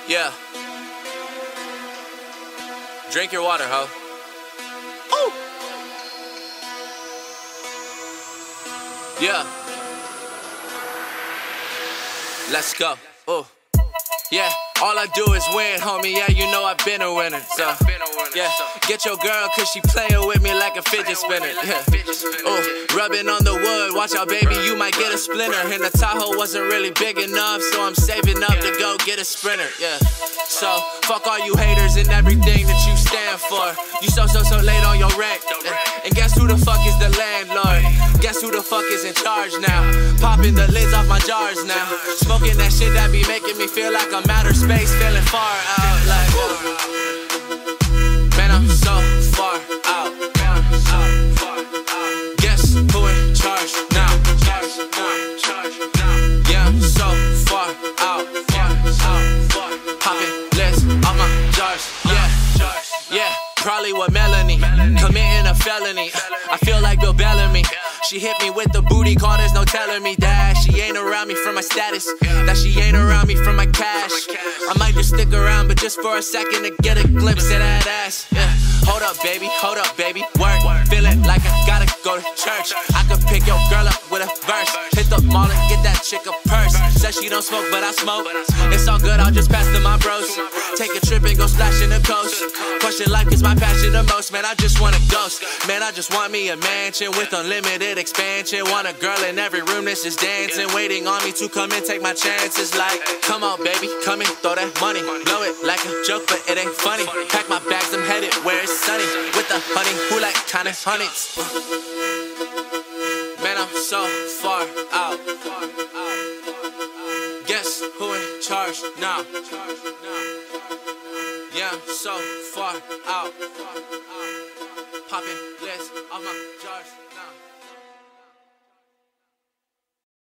Yeah. Drink your water, ho. Ooh. Yeah. Let's go. Ooh. Yeah. All I do is win, homie. Yeah, you know I've been a winner. So, yeah. Get your girl, cause she playing with me like a fidget spinner. Yeah. Ooh. Rubbing on the wood. Watch out, baby, you might get a splinter. And the Tahoe wasn't really big enough, so I'm saving up to go get a Sprinter. Yeah. So, fuck all you haters and everything that you stand for. You so late on your rent. And guess who the fuck is the landlord? Guess who the fuck is in charge now? Popping the lids off my jars now. Smoking that shit that be making me feel like I'm outer space, feeling far out. Like, man, I'm so far out. Guess who in charge now? Yeah, I'm so far out. Popping lids off my jars. Yeah, probably with Melanie, committing a felony. I feel like Bill Bellamy. She hit me with the booty call, there's no telling me that she ain't around me for my status, that she ain't around me for my cash. I might just stick around, but just for a second to get a glimpse of that ass. Yeah. Hold up, baby, work. Feeling like I gotta go to church. I could pick your girl up with a verse. Hit the mall and get that chick a purse. Says she don't smoke, but I smoke. It's all good, I'll just pass to my bros. Take a trip and go splash in the coast. Question life is my passion the most. Man, I just want a ghost. Man, I just want me a mansion with unlimited expansion. Want a girl in every room that's just dancing, waiting on me to come and take my chances. Like, come on, baby, come and throw that money. Blow it like a joke, but it ain't funny. Pack my bags, I'm headed where it's sunny. With the honey, who like kinda honeys. Man, I'm so far out. Guess who in charge now? Yeah, I'm so far out. Popping lids off my jars now.